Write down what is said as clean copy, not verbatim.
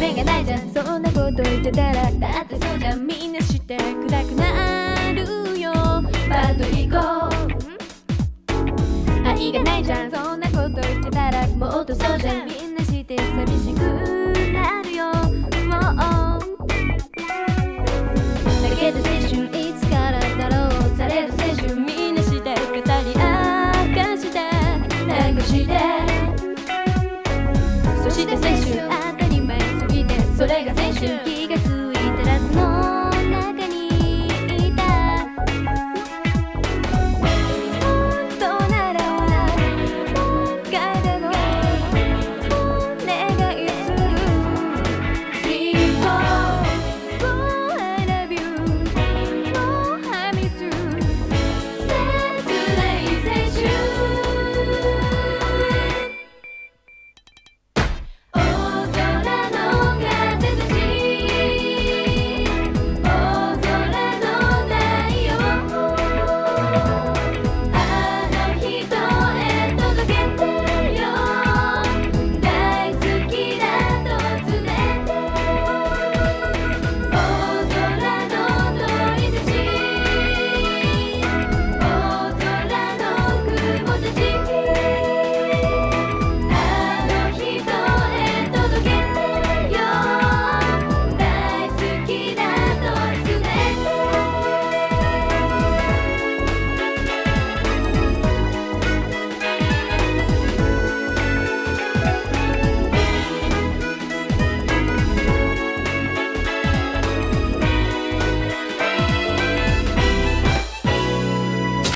夢がないじゃん、そんなこと言ってたら。だってそうじゃん、みんな知って暗くなるよ。パッと行こう、愛がないじゃん、そんなこと言ってたら。もっとそうじゃん、みんな知って寂しくなるよ。だけど青春いつからだろう。される青春みんなして語り明かしてなんかして、そして青春当たり前すぎてそれが青春。